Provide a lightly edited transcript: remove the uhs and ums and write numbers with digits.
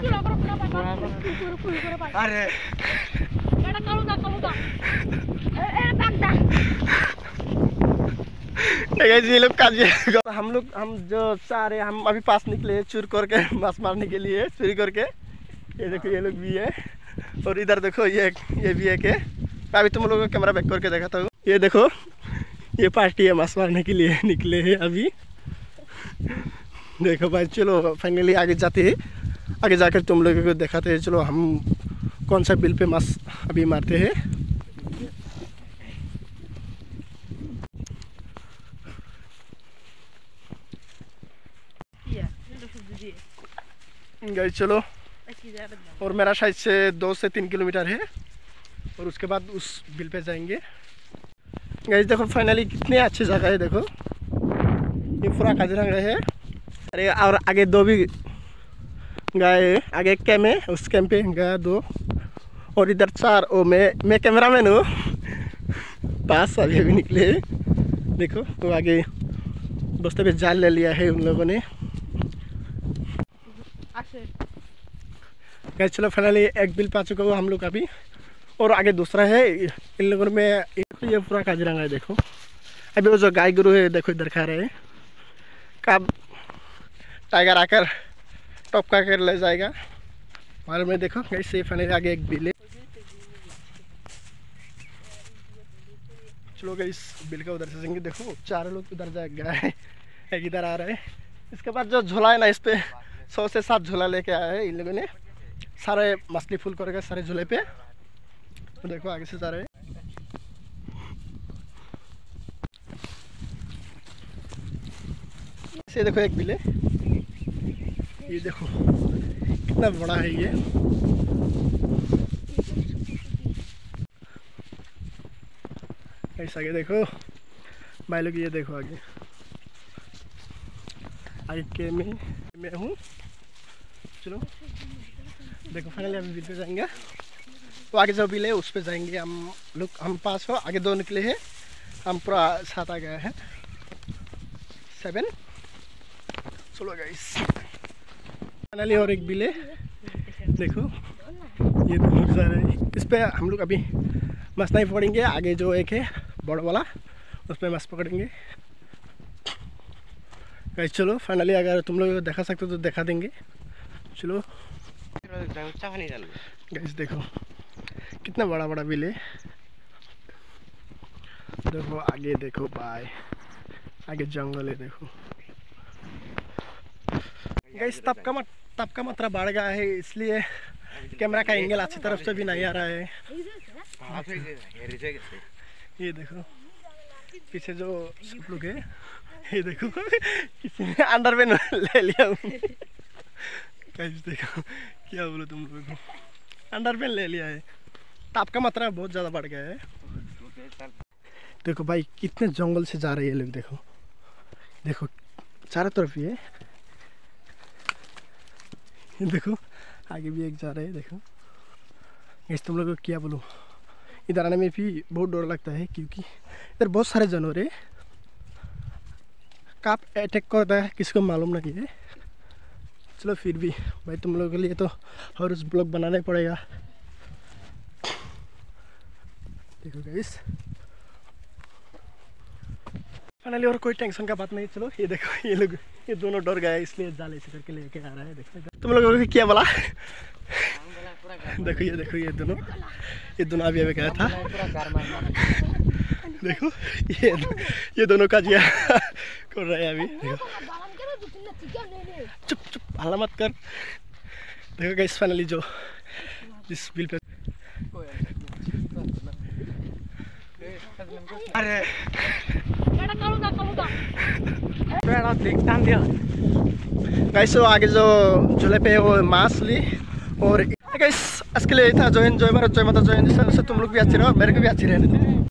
अरे ये लोग हम जो चाह रहे हम अभी पास निकले चोर करके माछ मारने के लिए चोरी करके। ये देखो ये लोग भी है और इधर देखो ये भी है के अभी तुम लोगों को कैमरा बैक करके दिखाता हूँ। ये देखो ये पार्टी है माछ मारने के लिए निकले हैं अभी। देखो भाई चलो फाइनली आगे जाते हैं, आगे जाकर तुम लोगों को दिखाते हैं। चलो हम कौन सा बिल पे माछ अभी मारते हैं। गाइस चलो, और मेरा शायद से 2 से 3 किलोमीटर है और उसके बाद उस बिल पे जाएंगे। गाइस देखो फाइनली कितनी अच्छी जगह है, देखो ये पूरा काजीरंगा है। अरे और आगे 2 भी गाय, आगे एक कैम्प है, उस कैम्प पे गाय 2 और इधर 4। ओ मैं कैमरामैन हूँ पास अभी निकले। देखो तो आगे बस्ते पे जाल ले लिया है उन लोगों ने। गाइस चलो फाइनली एक बिल पा चुका हूँ हम लोग अभी और आगे दूसरा है। इन लोगों में ये पूरा काजीरंगा है। देखो अभी वो जो गाय गुरु है देखो इधर खा रहे हैं, कब टाइगर आकर टपका कर ले जाएगा। और में देखो गाइस से फाइनली आगे एक बिल है। चलो गाइस बिल का उधर से जाएंगे। देखो 4 लोग उधर जाएगा, एक इधर आ रहा है। इसके बाद जो झोला है ना, इस पे 100 से 7 झोला लेके आया है इन लोगों ने, सारे मछली फुल करेगा सारे झूले पे। तो देखो आगे से जा रहे हैं। ये देखो एक बिल है, ये देखो कितना बड़ा है ये। ऐसा आगे देखो भाई लोग, ये देखो आगे के मैं हूँ। चलो देखो फाइनली हम बिल पे जाएंगे। तो आगे जो बिल है उस पे जाएंगे हम लोग। हम 5 हो, आगे 2 निकले हैं, हम पूरा 7 आ गया है, 7। चलो गाइस फाइनली और एक बिल है। देखो ये 2 लोग जा रहे हैं, इस पे हम लोग अभी मछ नहीं पकड़ेंगे। आगे जो एक है बड़ा वाला उस पर मछ पकड़ेंगे। गाइस चलो फाइनली अगर तुम लोग दिखा सकते हो तो दिखा देंगे। चलो गाइस देखो कितना बड़ा बड़ा बिल है। देखो आगे देखो भाई, आगे जंगल है। देखो गाइस तप का मात्रा बढ़ गया है, इसलिए कैमरा का एंगल अच्छी तरफ से भी नहीं आ रहा है। ये देखो पीछे जो सब लोग है, ये देखो किसी ने अंडरवेयर ले लिया। गाइस देखो क्या बोलो तुम लोगों को, अंडरवेयर ले लिया है। ताप का मात्रा बहुत ज़्यादा बढ़ गया है। देखो भाई कितने जंगल से जा रहे हैं लोग। देखो देखो चारों तरफ ये देखो आगे भी एक जा रहे हैं। देखो इस तुम लोगों को क्या बोलूँ, इधर आने में भी बहुत डर लगता है क्योंकि इधर बहुत सारे जानवर है। कब अटैक करता है किसी को मालूम नहीं है। चलो फिर भी भाई तुम लोगों के लिए तो हर उस ब्लॉग बनाना ही पड़ेगा। देखो गाइस फाइनली और कोई टेंशन का बात नहीं। चलो ये देखो ये लोग ये दोनों डर गए इसलिए जाल ऐसे करके लेके आ रहा है। देखो तुम लोगों को क्या बोला। देखो ये दोनों अभी गया था। देखो ये दोनों का जिया कर रहे हैं अभी। देखो चुप हल्ला मत कर। देखो गाइस फाइनली जो जिस बिल पे अरे गाइस आगे जो झूले पे वो माछ ली। और गाइस इसके लिए था जय माता जय हिंद से तुम लोग भी अच्छे रहो, मेरे को भी अच्छी रहने दो।